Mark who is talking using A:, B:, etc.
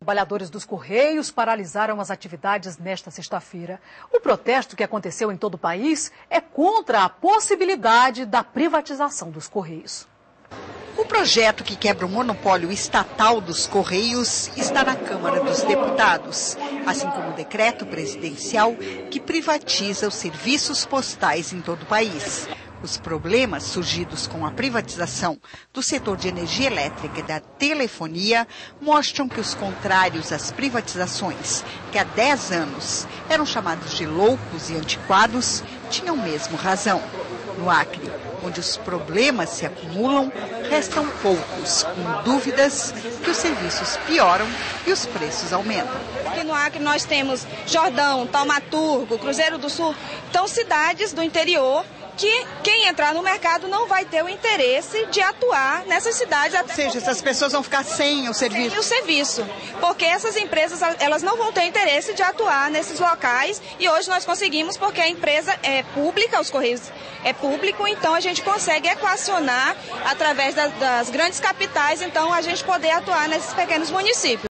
A: Trabalhadores dos Correios paralisaram as atividades nesta sexta-feira. O protesto que aconteceu em todo o país é contra a possibilidade da privatização dos Correios.
B: O projeto que quebra o monopólio estatal dos Correios está na Câmara dos Deputados, assim como o decreto presidencial que privatiza os serviços postais em todo o país. Os problemas surgidos com a privatização do setor de energia elétrica e da telefonia mostram que os contrários às privatizações, que há 10 anos eram chamados de loucos e antiquados, tinham mesmo razão. No Acre, onde os problemas se acumulam, restam poucos, com dúvidas que os serviços pioram e os preços aumentam.
C: Aqui no Acre nós temos Jordão, Taumaturgo, Cruzeiro do Sul, então cidades do interior que quem entrar no mercado não vai ter o interesse de atuar nessas cidades.
B: Ou seja, essas pessoas vão ficar sem o serviço.
C: Sem o serviço, porque essas empresas elas não vão ter interesse de atuar nesses locais e hoje nós conseguimos porque a empresa é pública, os Correios é público, então a gente consegue equacionar através das grandes capitais, então a gente poder atuar nesses pequenos municípios.